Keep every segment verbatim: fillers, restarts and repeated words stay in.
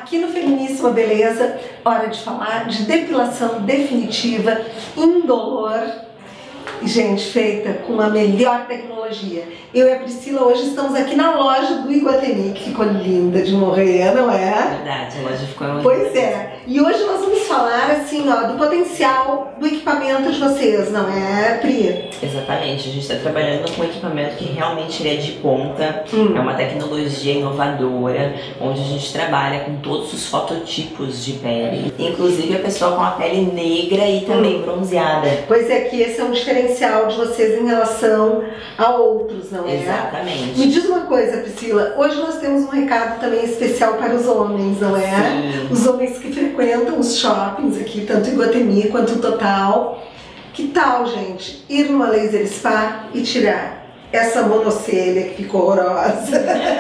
Aqui no Feminíssima Beleza, hora de falar de depilação definitiva, indolor e, gente, feita com a melhor tecnologia. Eu e a Priscila hoje estamos aqui na loja do Iguatemi, que ficou linda de morrer, não é? Verdade, a loja ficou linda. Pois é. E hoje nós vamos falar, assim, ó, do potencial do equipamento de vocês, não é, Pri? Exatamente, a gente está trabalhando com um equipamento que realmente ele é de ponta, hum. é uma tecnologia inovadora, onde a gente trabalha com todos os fototipos de pele, inclusive a pessoa com a pele negra e também hum. bronzeada. Pois é, que esse é um diferencial de vocês em relação a outros, não é? Exatamente. Me diz uma coisa, Priscila, hoje nós temos um recado também especial para os homens, não é? Sim. Os homens que frequentam os shoppings aqui, tanto Iguatemi quanto o Total. Que tal, gente, ir numa laser spa e tirar essa monocelha que ficou horrorosa?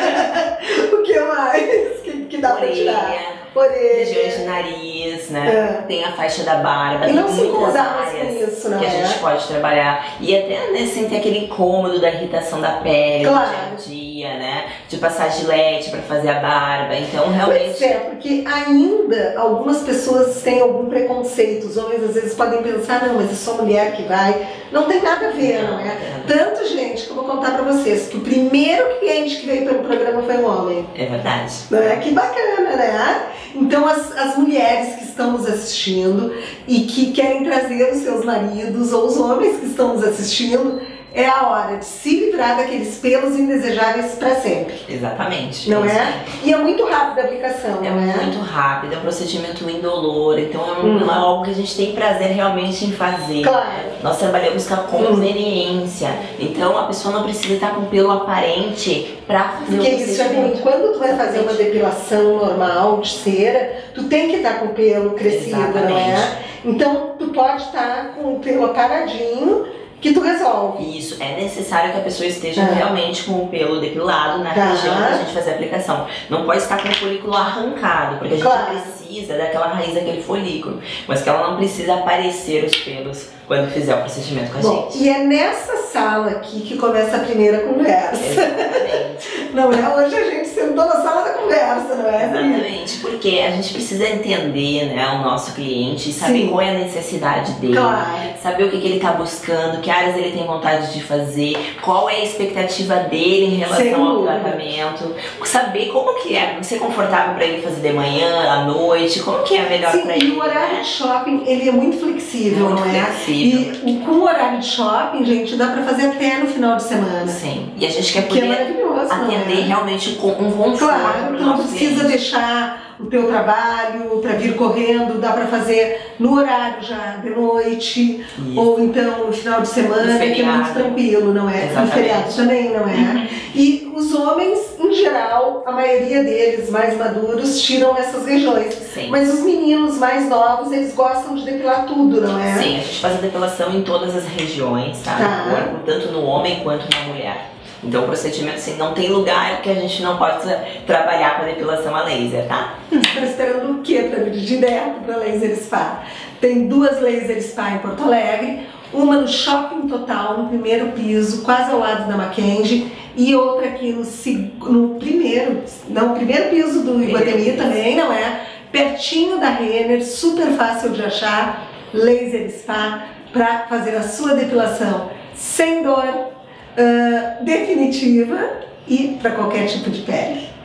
O que mais que, que dá pra tirar? Orelha. Regiões de nariz, né? É. Tem a faixa da barba, e tem não se muitas áreas áreas isso, não que é? a gente pode trabalhar. E até, né, sem ter aquele incômodo da irritação da pele, claro. do dia a dia, né? De passar gilete pra fazer a barba. Então, realmente... Pois é, porque ainda algumas pessoas têm algum preconceito. Os homens às vezes podem pensar, não, mas é só mulher que vai. Não tem nada a ver, não, não é? Tanto, gente, que eu vou contar pra vocês, que o primeiro cliente que veio pelo programa foi um homem. É verdade. Não é? Que bacana, né? Então as, as mulheres que estão nos assistindo e que querem trazer os seus maridos, ou os homens que estão nos assistindo, é a hora de se livrar daqueles pelos indesejáveis para sempre. Exatamente. Não é? é? E é muito rápida a aplicação, é não é? muito rápido, é um procedimento indolor, então é um, hum. algo que a gente tem prazer realmente em fazer. Claro. Nós trabalhamos com a conveniência, hum. então a pessoa não precisa estar com pelo aparente para fazer Porque o isso é ruim. Quando tu vai fazer uma depilação normal de cera, tu tem que estar com o pelo crescido, exatamente. Não é? Então tu pode estar com o pelo aparadinho, que tu resolve. Isso, é necessário que a pessoa esteja ah. realmente com o pelo depilado na tá. região pra gente fazer a aplicação. Não pode estar com o folículo arrancado, porque a gente claro. precisa daquela raiz daquele folículo, mas que ela não precisa aparecer os pelos quando fizer o procedimento com a Bom, gente. E é nessa sala aqui que começa a primeira conversa. Exatamente. Não é? Hoje a gente sentou na sala da conversa, não é? Exatamente, porque a gente precisa entender, né, o nosso cliente, saber Sim. qual é a necessidade dele, claro. saber o que, que ele está buscando, que áreas ele tem vontade de fazer, qual é a expectativa dele em relação ao tratamento, saber como que é, ser confortável para ele fazer de manhã, à noite, como que é melhor para ele. E o horário né? de shopping, ele é muito flexível, muito não é? Flexível. E com o horário de shopping, gente, dá pra fazer até no final de semana. Sim. E a gente quer poder que é atender é? realmente um conforto. Claro, tu não precisa cliente. deixar o teu trabalho pra vir correndo, dá pra fazer no horário já de noite, Isso. ou então no final de semana, que é muito tranquilo, não é? Exatamente. No feriado também, não é? E os homens, em geral, a maioria deles mais maduros, tiram essas regiões. Sim. Mas os meninos mais novos, eles gostam de depilar tudo, não é? Sim, a gente faz a depilação em todas as regiões, tá? tá. No corpo, tanto no homem quanto na mulher. Então o procedimento, assim, não tem lugar que a gente não possa trabalhar com a depilação a laser, tá? Tá esperando o quê pra vir direto pra Laser Spa? Tem duas Laser Spa em Porto Alegre, uma no Shopping Total, no primeiro piso, quase ao lado da Mackenzie, e outra aqui no, no primeiro, não, primeiro piso do Iguatemi também, não é? Pertinho da Renner, super fácil de achar, Laser Spa, para fazer a sua depilação sem dor, uh, definitiva e para qualquer tipo de pele.